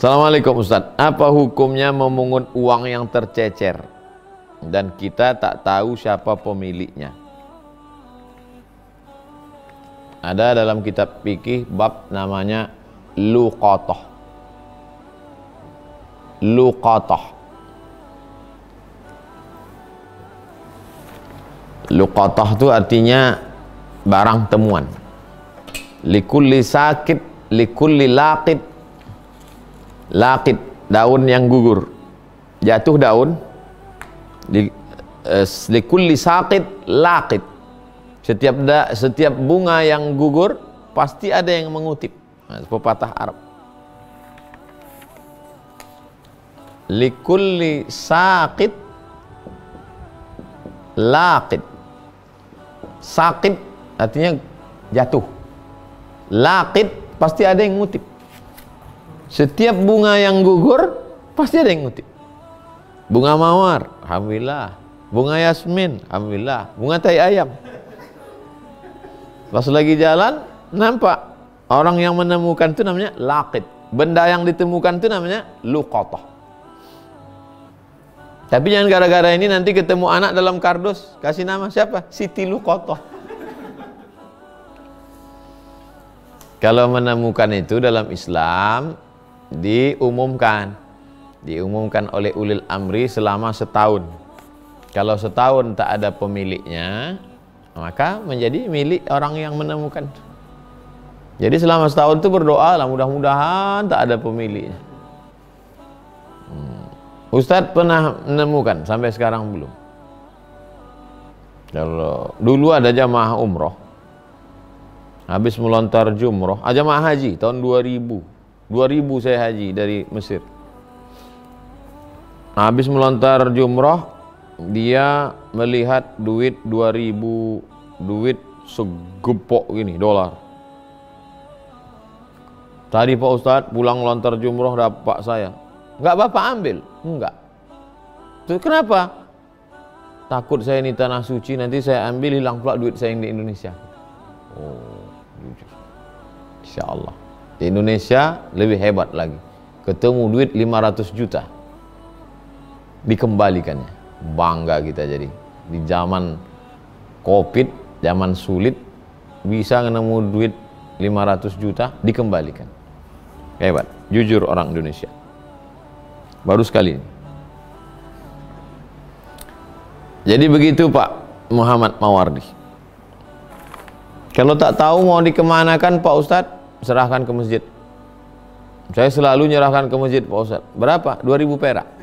Assalamualaikum Ustaz. Apa hukumnya memungut uang yang tercecer dan kita tak tahu siapa pemiliknya? Ada dalam kitab fikih bab namanya luqatah. Luqatah. Luqatah itu artinya barang temuan. Likulli sakit, likulli laqid. Laqid, daun yang gugur, jatuh daun. Likulli saqid laqid, setiap bunga yang gugur pasti ada yang mengutip. Pepatah Arab. Likulli saqid laqid. Saqid artinya jatuh, laqid pasti ada yang mengutip. Setiap bunga yang gugur pasti ada yang ngutip. Bunga mawar, alhamdulillah. Bunga yasmin, alhamdulillah. Bunga tai ayam. Pas lagi jalan nampak orang yang menemukan itu namanya laqid. Benda yang ditemukan itu namanya luqatah. Tapi jangan gara-gara ini nanti ketemu anak dalam kardus kasih nama siapa? Siti Luqatah. Kalau menemukan itu dalam Islam diumumkan oleh ulil amri selama setahun. Kalau setahun tak ada pemiliknya, maka menjadi milik orang yang menemukan. Jadi selama setahun itu berdoa lah, mudah-mudahan tak ada pemiliknya. Ustadz pernah menemukan, sampai sekarang belum. Kalau dulu ada jamaah umroh, habis melontar jumroh, jamaah haji tahun 2000 saya haji dari Mesir. Habis melontar jumrah, dia melihat duit 2000, duit segepok gini dolar. Tadi Pak Ustadz pulang melontar jumrah dapat saya. Enggak Bapak ambil? Enggak. Terus kenapa? Takut saya ini tanah suci, nanti saya ambil hilang pula duit saya yang di Indonesia. Oh, jujur. Insya Allah. Di Indonesia lebih hebat lagi, ketemu duit 500 juta dikembalikannya. Bangga kita jadi di zaman Covid, zaman sulit bisa nemu duit 500 juta dikembalikan. Hebat, jujur orang Indonesia. Baru sekali ini. Jadi begitu Pak Muhammad Mawardi. Kalau tak tahu mau dikemanakan Pak Ustadz, serahkan ke masjid. Saya selalu nyerahkan ke masjid Pak Ustadz. Berapa? 2000 perak.